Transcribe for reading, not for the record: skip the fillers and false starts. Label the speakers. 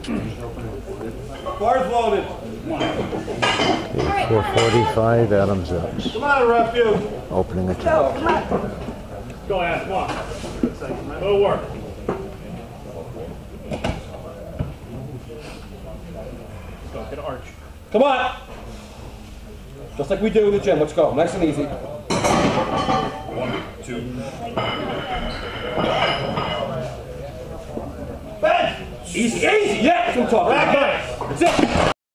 Speaker 1: Bars loaded.
Speaker 2: 445, Adam Czeps.
Speaker 1: Come on, ref, you.
Speaker 2: Opening a challenge.
Speaker 3: Go ahead, come on. Go to work. Go, get an arch.
Speaker 1: Come on. Just like we do in the gym. Let's go. Nice and easy. 1, 2. Bench. Easy, easy. Yeah, that's what I'm talking about. That's it.